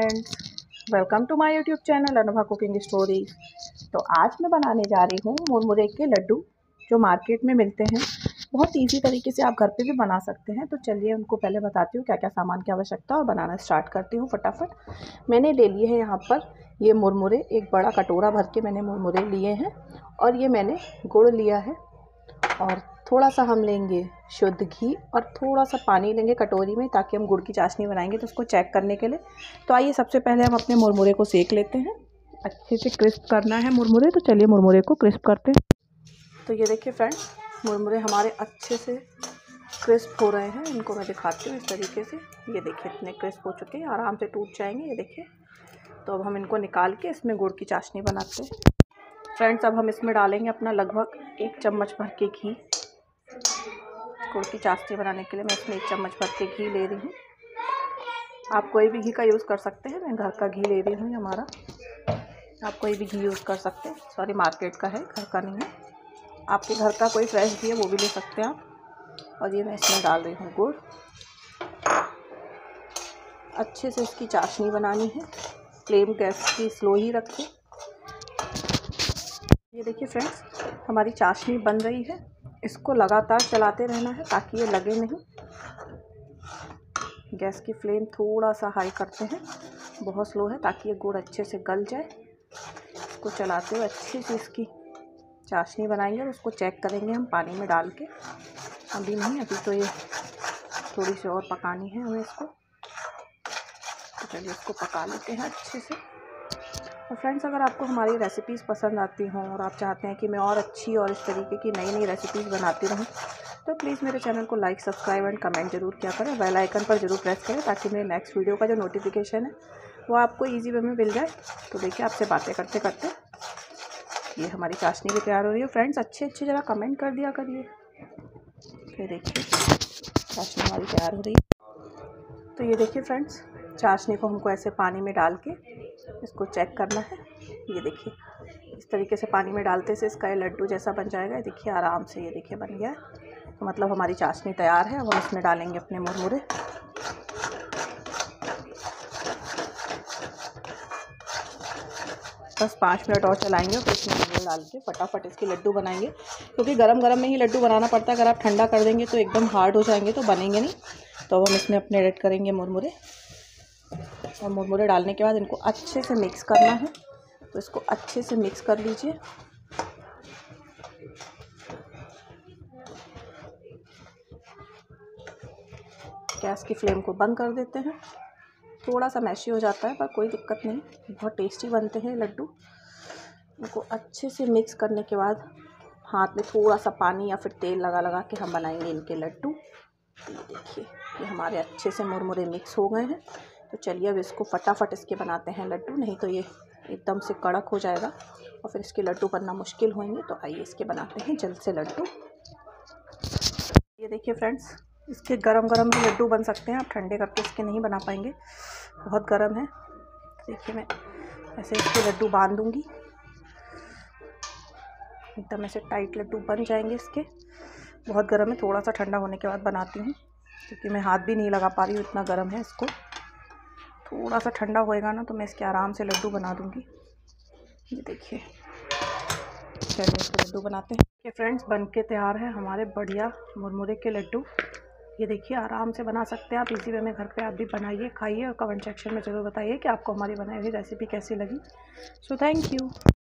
Friends, welcome to my YouTube channel Anubha cooking stories. तो आज मैं बनाने जा रही हूँ मुरमुरे के लड्डू जो मार्केट में मिलते हैं। बहुत इजी तरीके से आप घर पे भी बना सकते हैं। तो चलिए उनको पहले बताती हूँ क्या क्या सामान की आवश्यकता है और बनाना स्टार्ट करती हूँ फटाफट। मैंने ले लिए हैं यहाँ पर ये मुरमुरे, एक बड़ा कटोरा भर के मैंने मुरमुरे लिए हैं। और ये मैंने गुड़ लिया है और थोड़ा सा हम लेंगे शुद्ध घी और थोड़ा सा पानी लेंगे कटोरी में, ताकि हम गुड़ की चाशनी बनाएंगे तो उसको चेक करने के लिए। तो आइए सबसे पहले हम अपने मुरमुरे को सेक लेते हैं। अच्छे से क्रिस्प करना है मुरमुरे, तो चलिए मुरमुरे को क्रिस्प करते हैं। तो ये देखिए फ्रेंड्स, मुरमुरे हमारे अच्छे से क्रिस्प हो रहे हैं। इनको मैं दिखाती हूँ इस तरीके से। ये देखिए इतने क्रिस्प हो चुके हैं, आराम से टूट जाएंगे। ये देखिए, तो अब हम इनको निकाल के इसमें गुड़ की चाशनी बनाते हैं। फ्रेंड्स, अब हम इसमें डालेंगे अपना लगभग 1 चम्मच भर के घी। गुड़ की चाशनी बनाने के लिए मैं इसमें 1 चम्मच भर के घी ले रही हूँ। आप कोई भी घी का यूज़ कर सकते हैं, मैं घर का घी ले रही हूँ हमारा। आप कोई भी घी यूज़ कर सकते हैं, सॉरी मार्केट का है, घर का नहीं है। आपके घर का कोई फ्रेश घी है वो भी ले सकते हैं आप। और ये मैं इसमें डाल रही हूँ गुड़। अच्छे से इसकी चाशनी बनानी है। फ्लेम गैस की स्लो ही रखें। ये देखिए फ्रेंड्स, हमारी चाशनी बन रही है। इसको लगातार चलाते रहना है ताकि ये लगे नहीं। गैस की फ्लेम थोड़ा सा हाई करते हैं, बहुत स्लो है, ताकि ये गुड़ अच्छे से गल जाए। इसको चलाते हुए अच्छे से इसकी चाशनी बनाएंगे और उसको चेक करेंगे हम पानी में डाल के। अभी नहीं, अभी तो ये थोड़ी सी और पकानी है हमें इसको। तो चलिए इसको पका लेते हैं अच्छे से। और फ्रेंड्स, अगर आपको हमारी रेसिपीज़ पसंद आती हों और आप चाहते हैं कि मैं और अच्छी और इस तरीके की नई नई रेसिपीज़ बनाती रहूं, तो प्लीज़ मेरे चैनल को लाइक, सब्सक्राइब एंड कमेंट जरूर किया करें। बेल आइकन पर जरूर प्रेस करें ताकि मेरे नेक्स्ट वीडियो का जो नोटिफिकेशन है वो आपको ईजी वे में मिल जाए। तो देखिए, आपसे बातें करते करते ये हमारी चाशनी भी तैयार हो रही है। फ्रेंड्स, अच्छे ज़रा कमेंट कर दिया करिए। ये देखिए चाशनी हमारी तैयार हो रही है। तो ये देखिए फ्रेंड्स, चाशनी को हमको ऐसे पानी में डाल के इसको चेक करना है। ये देखिए, इस तरीके से पानी में डालते से इसका ये लड्डू जैसा बन जाएगा। ये देखिए आराम से, ये देखिए बन गया है। तो मतलब हमारी चाशनी तैयार है। अब हम इसमें डालेंगे अपने मुरमुरे। बस 5 मिनट और चलाएंगे और फिर इसमें मुरमुरे डाल के फटाफट इसके लड्डू बनाएंगे, क्योंकि गरम गरम में ही लड्डू बनाना पड़ता है। अगर आप ठंडा कर देंगे तो एकदम हार्ड हो जाएंगे, तो बनेंगे नहीं। तो अब हम इसमें अपने ऐड करेंगे मुरमुरे। और मुरमुरे डालने के बाद इनको अच्छे से मिक्स करना है। तो इसको अच्छे से मिक्स कर लीजिए। गैस की फ्लेम को बंद कर देते हैं। थोड़ा सा मैशी हो जाता है पर कोई दिक्कत नहीं, बहुत टेस्टी बनते हैं लड्डू। इनको अच्छे से मिक्स करने के बाद हाथ में थोड़ा सा पानी या फिर तेल लगा लगा के हम बनाएंगे इनके लड्डू। ये देखिए, ये हमारे अच्छे से मुरमुरे मिक्स हो गए हैं। तो चलिए अब इसको फटाफट इसके बनाते हैं लड्डू, नहीं तो ये एकदम से कड़क हो जाएगा और फिर इसके लड्डू बनना मुश्किल होंगे। तो आइए इसके बनाते हैं जल्द से लड्डू। ये देखिए फ्रेंड्स, इसके गरम गरम भी लड्डू बन सकते हैं, आप ठंडे करके इसके नहीं बना पाएंगे, बहुत गरम है। देखिए मैं ऐसे इसके लड्डू बांध दूंगी, एकदम ऐसे टाइट लड्डू बन जाएंगे इसके। बहुत गरम है, थोड़ा सा ठंडा होने के बाद बनाती हूँ, क्योंकि मैं हाथ भी नहीं लगा पा रही हूँ, इतना गर्म है इसको। थोड़ा सा ठंडा होएगा ना तो मैं इसके आराम से लड्डू बना दूँगी। ये देखिए, चलिए इसके लड्डू बनाते हैं। ये फ्रेंड्स, बन के तैयार है हमारे बढ़िया मुरमुरे के लड्डू। ये देखिए आराम से बना सकते हैं आप इजी वे में घर पे। आप भी बनाइए, खाइए और कमेंट सेक्शन में ज़रूर बताइए कि आपको हमारी बनाई हुई रेसिपी कैसी लगी। So thank you.